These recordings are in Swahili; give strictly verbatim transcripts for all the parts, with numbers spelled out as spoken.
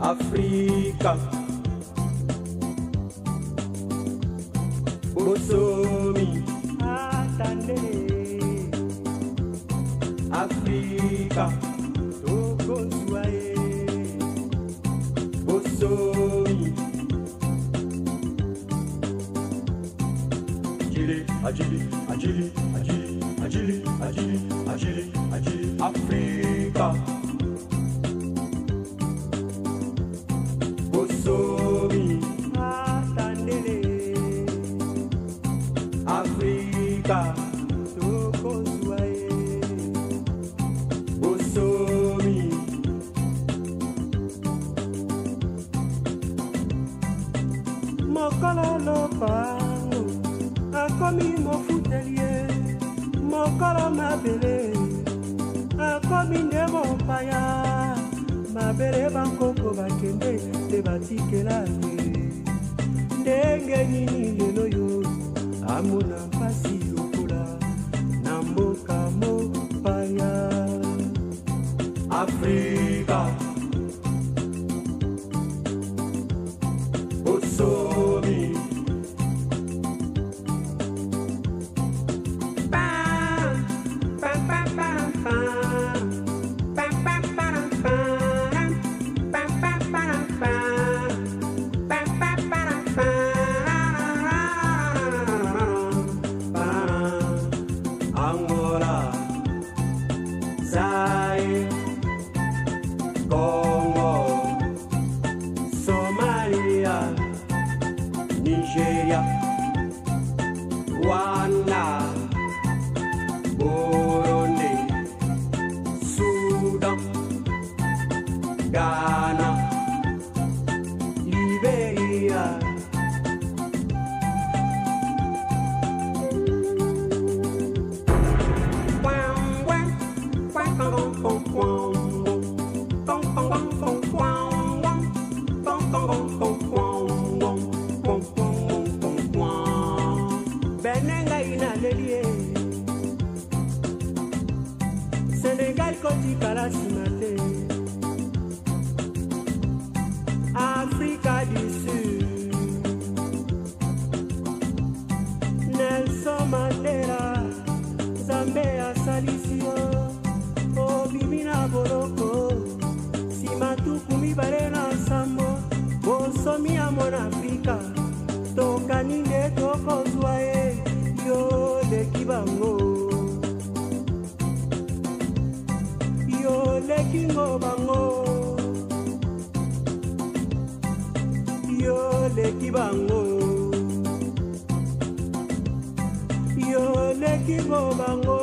Africa. Bosomi. Africa. Bosomi. Agili, agili, agili, agili, agili, agili, agili, Africa. Bosomi. Africa. Bosomi. Mokala lopa. Akomi mo futelier, mo kala mabele. Akomi nebo paya, mabele bankoko bakende te batikela te. Ndenge nini lelo yo, amuna mpasi lokola, namboka mo paya. Africa. Bosomi. Africa du Sud, Nelson Mandela, Zambia Salisio, Obimina Boroko, Simatuku Mibarena Sambo, Bosomi Amon Africa, Tokaninde Toko Zwae, Yo de Kibango, Yo le Kingo Bango. Yo le kibango, yo le kibo bango.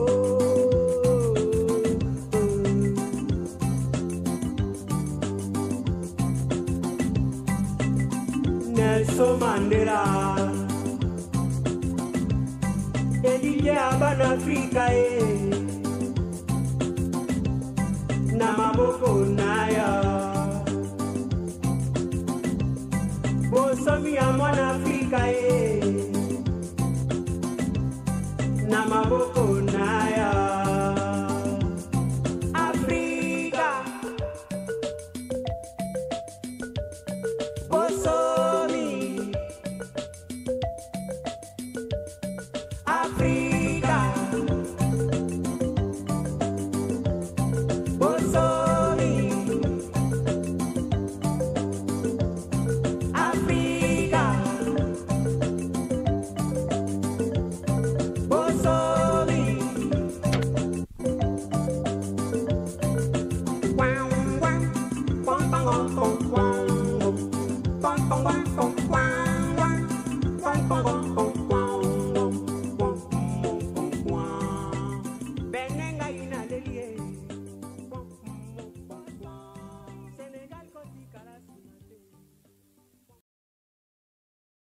Nelson Mandela, Elie Aban Africa e, Namaboko Naya. Bosomi amon Africa e, namaboko naya. Africa. Bosomi. Africa.